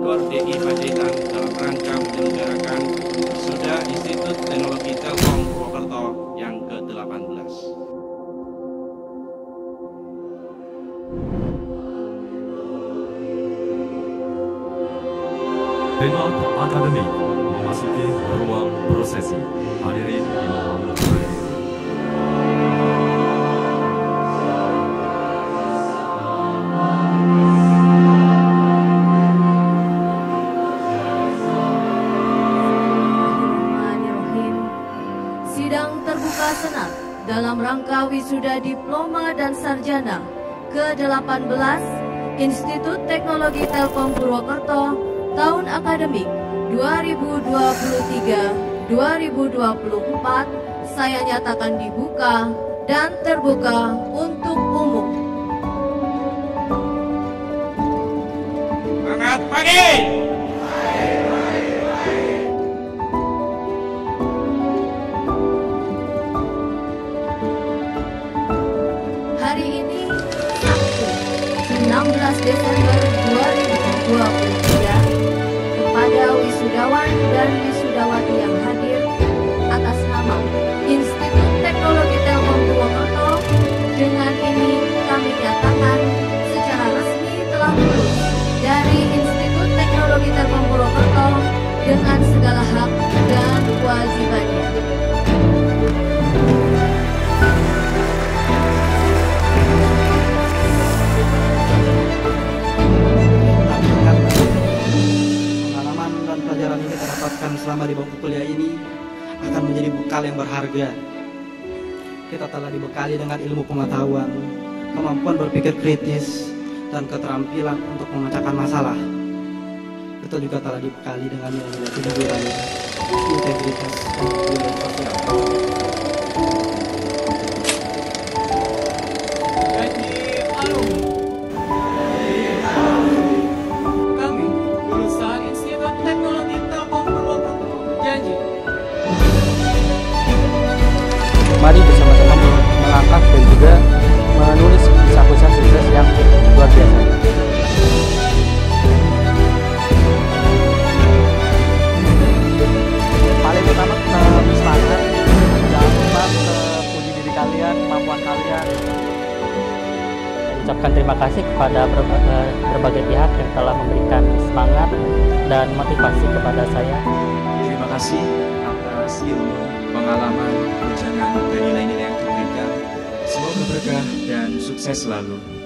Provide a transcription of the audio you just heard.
Gor DI Pacitan dalam rangka menyelenggarakan Wisuda Institut Teknologi Telkom Purwokerto yang ke-18. Denmark Academy memasuki ruang prosesi. Hadirin dimohon berdiri. Sidang terbuka Senat dalam rangka wisuda diploma dan sarjana ke-18 Institut Teknologi Telkom Purwokerto tahun akademik 2023-2024 saya nyatakan dibuka dan terbuka untuk umum. Semangat pagi! Hari ini Sabtu 16 Desember 2023 kepada wisudawan dan wisudawati yang hadir atas nama Institut Teknologi Telkom Purwokerto, dengan ini kami nyatakan secara resmi telah lulus dari Institut Teknologi Telkom Purwokerto dengan segala hak dan kewajibannya. Pengalaman dan pelajaran ini kita dapatkan selama di bangku kuliah ini akan menjadi bekal yang berharga. Kita telah dibekali dengan ilmu pengetahuan, kemampuan berpikir kritis, dan keterampilan untuk memecahkan masalah. Kita juga telah dibekali dengan nilai-nilai kejujuran, integritas, dan kepedulian sosial. Kami, lulusan Institut Teknologi Telkom Purwokerto, janji. Mari bersama-sama melangkah dan juga menulis kisah-kisah sukses yang luar biasa. Paling utama semangat, jangan lupa puji diri kalian, kemampuan kalian. Saya ucapkan terima kasih kepada berbagai pihak yang telah memberikan semangat dan motivasi kepada saya. Terima kasih atas ilmu, pengalaman, tunjangan, dan nilai-nilai yang diberikan. Semoga berkah dan sukses selalu.